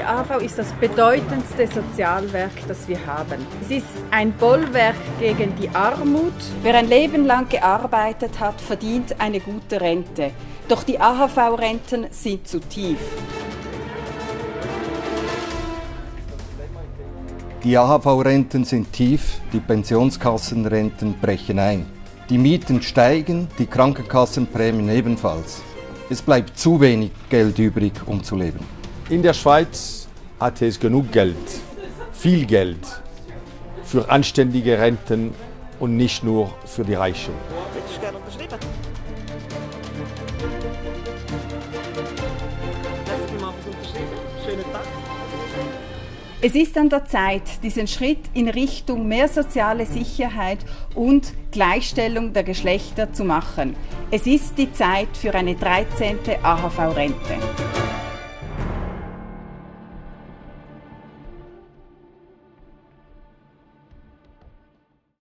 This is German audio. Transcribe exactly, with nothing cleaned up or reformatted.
Der A H V ist das bedeutendste Sozialwerk, das wir haben. Es ist ein Bollwerk gegen die Armut. Wer ein Leben lang gearbeitet hat, verdient eine gute Rente. Doch die A H V-Renten sind zu tief. Die A H V-Renten sind tief, die Pensionskassenrenten brechen ein. Die Mieten steigen, die Krankenkassenprämien ebenfalls. Es bleibt zu wenig Geld übrig, um zu leben. In der Schweiz hat es genug Geld, viel Geld für anständige Renten und nicht nur für die Reichen. Hättest du gerne unterschrieben? Lass mich mal was unterschreiben. Schönen Tag. Es ist an der Zeit, diesen Schritt in Richtung mehr soziale Sicherheit und Gleichstellung der Geschlechter zu machen. Es ist die Zeit für eine dreizehnte A H V-Rente.